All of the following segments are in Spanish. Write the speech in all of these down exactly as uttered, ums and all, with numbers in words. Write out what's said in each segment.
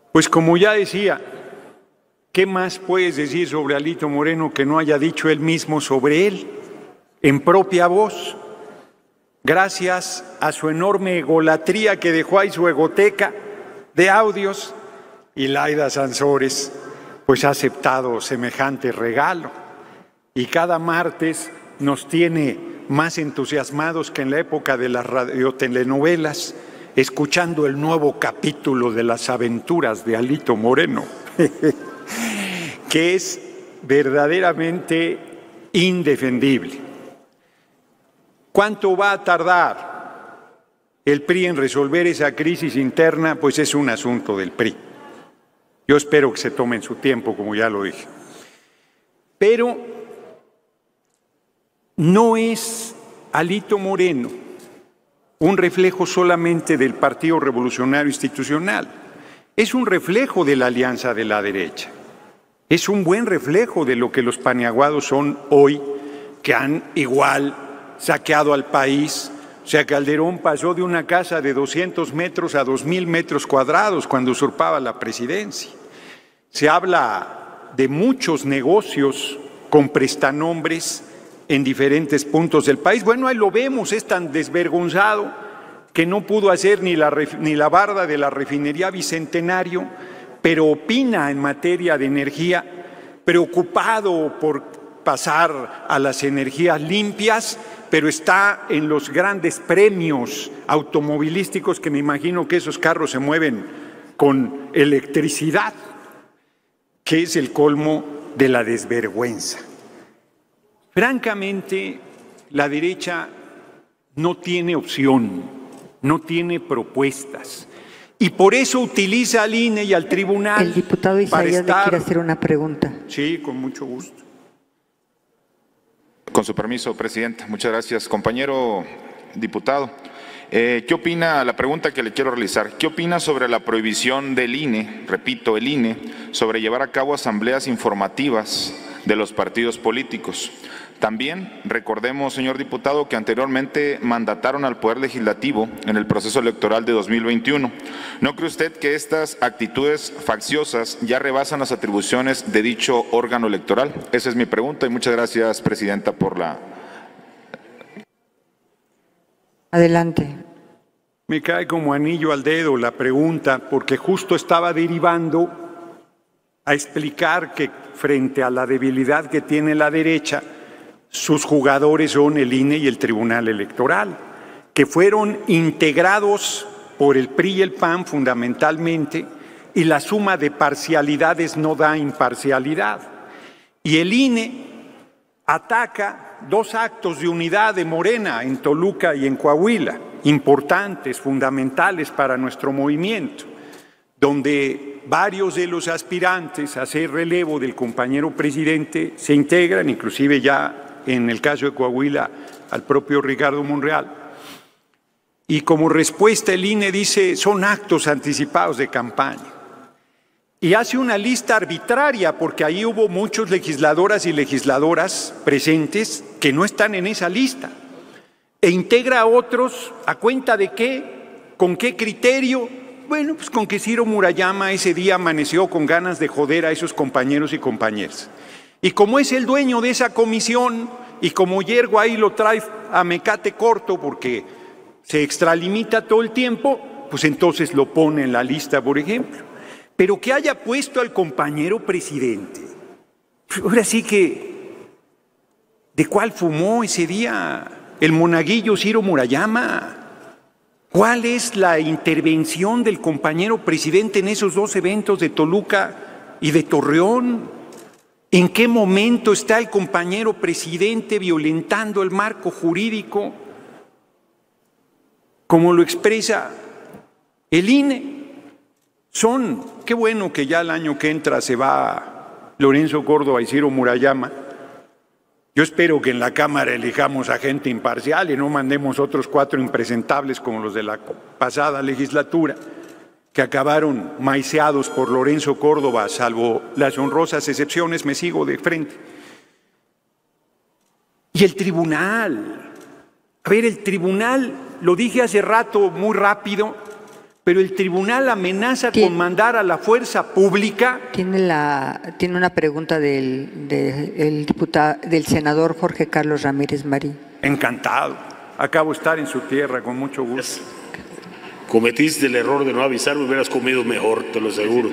Pues como ya decía, ¿qué más puedes decir sobre Alito Moreno que no haya dicho él mismo sobre él, en propia voz? Gracias a su enorme egolatría que dejó ahí su egoteca de audios, y Laida Sansores pues ha aceptado semejante regalo y cada martes nos tiene más entusiasmados que en la época de las radiotelenovelas, escuchando el nuevo capítulo de las aventuras de Alito Moreno, que es verdaderamente indefendible. ¿Cuánto va a tardar el P R I en resolver esa crisis interna? Pues es un asunto del P R I. Yo espero que se tomen su tiempo, como ya lo dije. Pero no es Alito Moreno un reflejo solamente del Partido Revolucionario Institucional, es un reflejo de la alianza de la derecha, es un buen reflejo de lo que los paniaguados son hoy, que han igual saqueado al país. O sea, Calderón pasó de una casa de doscientos metros a dos mil metros cuadrados cuando usurpaba la presidencia. Se habla de muchos negocios con prestanombres en diferentes puntos del país. Bueno, ahí lo vemos, es tan desvergonzado que no pudo hacer ni la, ni la barda de la refinería Bicentenario, pero opina en materia de energía, preocupado por pasar a las energías limpias, pero está en los grandes premios automovilísticos, que me imagino que esos carros se mueven con electricidad, que es el colmo de la desvergüenza. Francamente, la derecha no tiene opción, no tiene propuestas, y por eso utiliza al I N E y al tribunal. El diputado Isaías le quiere hacer una pregunta. Sí, con mucho gusto. Con su permiso, Presidenta. Muchas gracias. Compañero diputado, eh, ¿qué opina, la pregunta que le quiero realizar, qué opina sobre la prohibición del I N E, repito, el I N E, sobre llevar a cabo asambleas informativas de los partidos políticos? También recordemos, señor diputado, que anteriormente mandataron al Poder Legislativo en el proceso electoral de dos mil veintiuno. ¿No cree usted que estas actitudes facciosas ya rebasan las atribuciones de dicho órgano electoral? Esa es mi pregunta y muchas gracias, Presidenta, por la… Adelante. Me cae como anillo al dedo la pregunta, porque justo estaba derivando a explicar que frente a la debilidad que tiene la derecha, sus jugadores son el I N E y el Tribunal Electoral, que fueron integrados por el P R I y el P A N fundamentalmente, y la suma de parcialidades no da imparcialidad. Y el I N E ataca dos actos de unidad de Morena en Toluca y en Coahuila, importantes, fundamentales para nuestro movimiento, donde varios de los aspirantes a hacer relevo del compañero presidente se integran, inclusive ya en el caso de Coahuila al propio Ricardo Monreal. Y como respuesta el I N E dice, son actos anticipados de campaña. Y hace una lista arbitraria, porque ahí hubo muchos legisladoras y legisladoras presentes que no están en esa lista. E integra a otros, ¿a cuenta de qué? ¿Con qué criterio? Bueno, pues con que Ciro Murayama ese día amaneció con ganas de joder a esos compañeros y compañeras. Y como es el dueño de esa comisión, y como Yergo ahí lo trae a mecate corto porque se extralimita todo el tiempo, pues entonces lo pone en la lista, por ejemplo. Pero que haya puesto al compañero presidente, ahora sí que, ¿de cuál fumó ese día el monaguillo Ciro Murayama? ¿Cuál es la intervención del compañero presidente en esos dos eventos de Toluca y de Torreón? ¿En qué momento está el compañero presidente violentando el marco jurídico, como lo expresa el I N E? Son, qué bueno que ya el año que entra se va Lorenzo Córdoba y Ciro Murayama. Yo espero que en la Cámara elijamos a gente imparcial y no mandemos otros cuatro impresentables como los de la pasada legislatura, que acabaron maiceados por Lorenzo Córdoba, salvo las honrosas excepciones, me sigo de frente. Y el tribunal, a ver, el tribunal, lo dije hace rato muy rápido, pero el tribunal amenaza ¿Tiene, con mandar a la fuerza pública. Tiene, la, tiene una pregunta del, de, el diputado, del senador Jorge Carlos Ramírez Marín. Encantado. Acabo de estar en su tierra, con mucho gusto. Cometiste el error de no avisar, me hubieras comido mejor, te lo aseguro.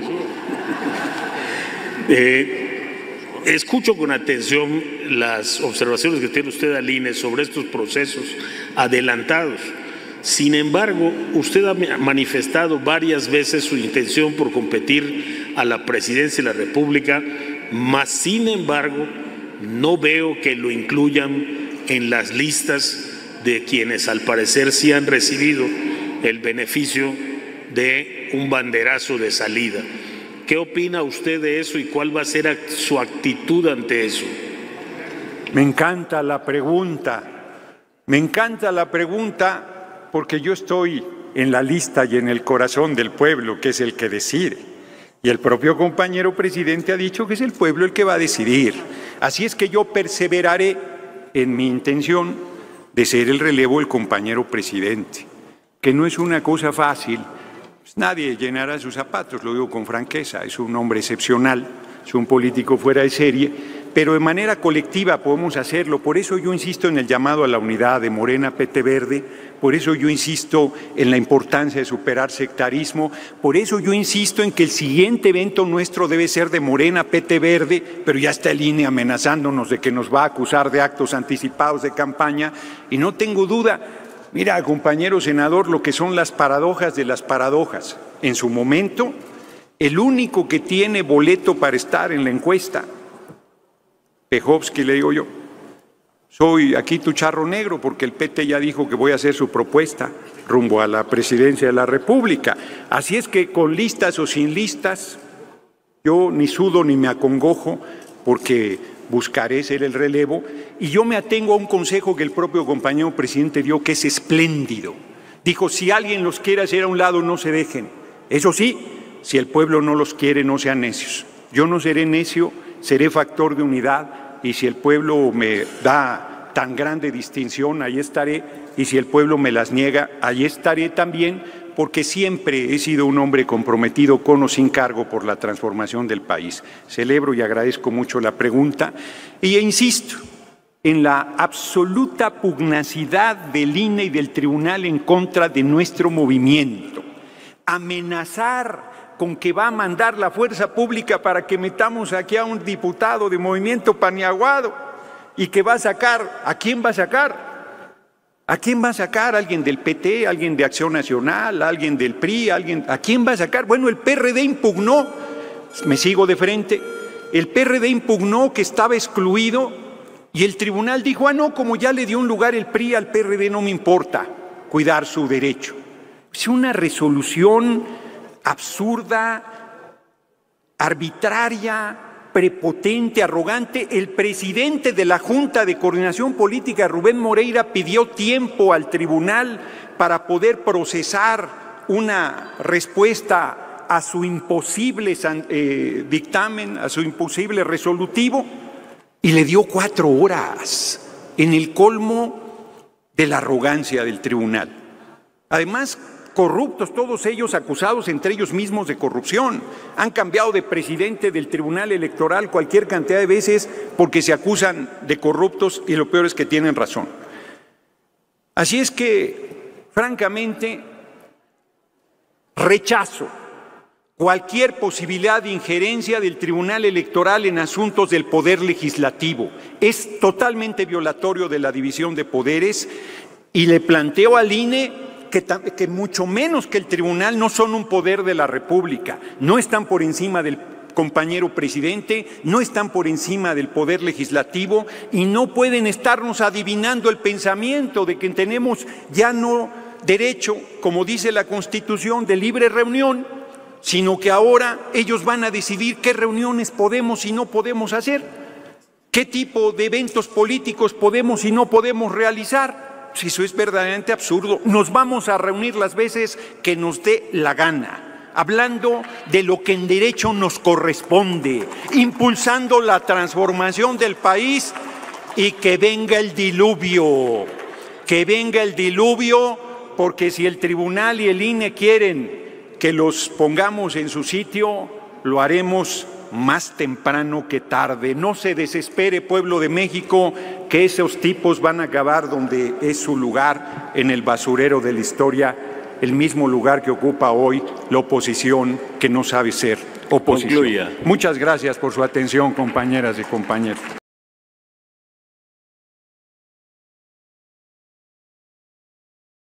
Eh, escucho con atención las observaciones que tiene usted, Aline, sobre estos procesos adelantados. Sin embargo, usted ha manifestado varias veces su intención por competir a la presidencia de la República, mas sin embargo, no veo que lo incluyan en las listas de quienes al parecer sí han recibido el beneficio de un banderazo de salida. ¿Qué opina usted de eso y cuál va a ser su actitud ante eso? Me encanta la pregunta, me encanta la pregunta porque yo estoy en la lista y en el corazón del pueblo, que es el que decide. Y el propio compañero presidente ha dicho que es el pueblo el que va a decidir. Así es que yo perseveraré en mi intención de ser el relevo del compañero presidente, que no es una cosa fácil. Pues nadie llenará sus zapatos, lo digo con franqueza, es un hombre excepcional, es un político fuera de serie, pero de manera colectiva podemos hacerlo. Por eso yo insisto en el llamado a la unidad de Morena, P T Verde, por eso yo insisto en la importancia de superar sectarismo, por eso yo insisto en que el siguiente evento nuestro debe ser de Morena, P T Verde, pero ya está el I N E amenazándonos de que nos va a acusar de actos anticipados de campaña, y no tengo duda. Mira, compañero senador, lo que son las paradojas de las paradojas. En su momento, el único que tiene boleto para estar en la encuesta, Pejovsky, le digo yo, soy aquí tu charro negro porque el P T ya dijo que voy a hacer su propuesta rumbo a la presidencia de la República. Así es que con listas o sin listas, yo ni sudo ni me acongojo porque buscaré ser el relevo, y yo me atengo a un consejo que el propio compañero presidente dio, que es espléndido. Dijo, si alguien los quiere hacer a un lado, no se dejen. Eso sí, si el pueblo no los quiere, no sean necios. Yo no seré necio, seré factor de unidad, y si el pueblo me da tan grande distinción, ahí estaré, y si el pueblo me las niega, ahí estaré también, porque siempre he sido un hombre comprometido con o sin cargo por la transformación del país. Celebro y agradezco mucho la pregunta y insisto en la absoluta pugnacidad del I N E y del Tribunal en contra de nuestro movimiento. Amenazar con que va a mandar la fuerza pública para que metamos aquí a un diputado de Movimiento Paniaguado y que va a sacar, ¿a quién va a sacar? ¿A quién va a sacar? ¿Alguien del P T? ¿Alguien de Acción Nacional? ¿Alguien del P R I? ¿Alguien? ¿A quién va a sacar? Bueno, el P R D impugnó, me sigo de frente, el P R D impugnó que estaba excluido y el tribunal dijo, ah, no, como ya le dio un lugar el P R I al P R D, no me importa cuidar su derecho. Es una resolución absurda, arbitraria, prepotente, arrogante. El presidente de la Junta de Coordinación Política, Rubén Moreira, pidió tiempo al tribunal para poder procesar una respuesta a su imposible eh, dictamen, a su imposible resolutivo, y le dio cuatro horas, en el colmo de la arrogancia del tribunal. Además, corruptos, todos ellos acusados entre ellos mismos de corrupción. Han cambiado de presidente del Tribunal Electoral cualquier cantidad de veces porque se acusan de corruptos y lo peor es que tienen razón. Así es que, francamente, rechazo cualquier posibilidad de injerencia del Tribunal Electoral en asuntos del Poder Legislativo. Es totalmente violatorio de la división de poderes y le planteo al I N E Que, que mucho menos que el tribunal no son un poder de la República, no están por encima del compañero presidente, no están por encima del poder legislativo y no pueden estarnos adivinando el pensamiento de que tenemos ya no derecho, como dice la Constitución, de libre reunión, sino que ahora ellos van a decidir qué reuniones podemos y no podemos hacer, qué tipo de eventos políticos podemos y no podemos realizar. Si eso es verdaderamente absurdo, nos vamos a reunir las veces que nos dé la gana, hablando de lo que en derecho nos corresponde, impulsando la transformación del país y que venga el diluvio, que venga el diluvio, porque si el tribunal y el I N E quieren que los pongamos en su sitio, lo haremos más temprano que tarde. No se desespere, pueblo de México, que esos tipos van a acabar donde es su lugar, en el basurero de la historia, el mismo lugar que ocupa hoy la oposición, que no sabe ser oposición. Concluya. Muchas gracias por su atención, compañeras y compañeros.